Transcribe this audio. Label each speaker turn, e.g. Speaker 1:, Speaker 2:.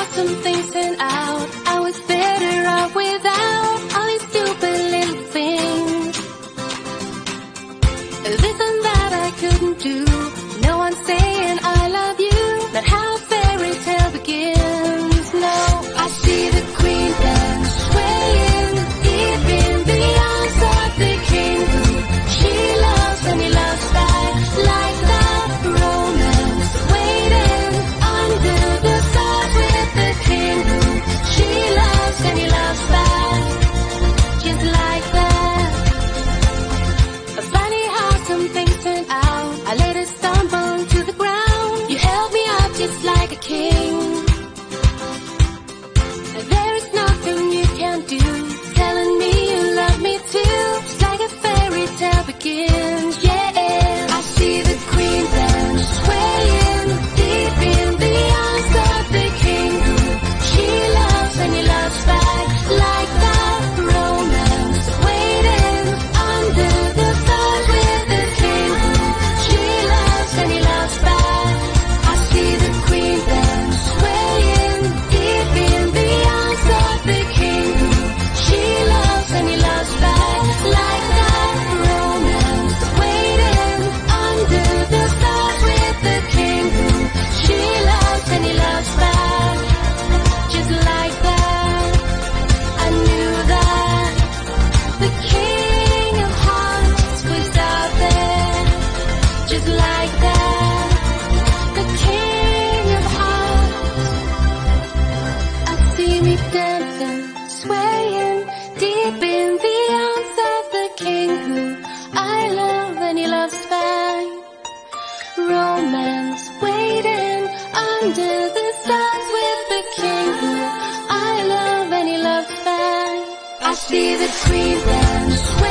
Speaker 1: how some things turn out. I was better off without all these stupid little things. This and that I couldn't do. No one saying I love you, not how a fairy tale begins. No, I see the queen dance, swaying deep in the arms of the king who she loves and he loves back. Like that romance, waiting under the stars with the king who she loves and he loves back. Just like that. Funny how some things turn out. I let her stumble to the ground. You held me up just like a king. There is nothing you can't do, telling me you love me too. Just like a fairy tale begins, yeah. I see the queen dance, swaying deep in the arms of the king who she loves and he loves back. Like that romance, waiting under the stars with the king who she loves and he loves back. I see the queen dance, swaying deep in the arms of the king who she loves and he loves back. Like that romance, waiting under the stars with the king who she loves and he loves back. Just like that, I knew that the king of hearts was out there. Just like that, the king of hearts. I see me dancing, swaying deep in the arms of the king who I love and he loves back. Romance, waiting under the stars with the king who I love and he loves back. I see the queen dance,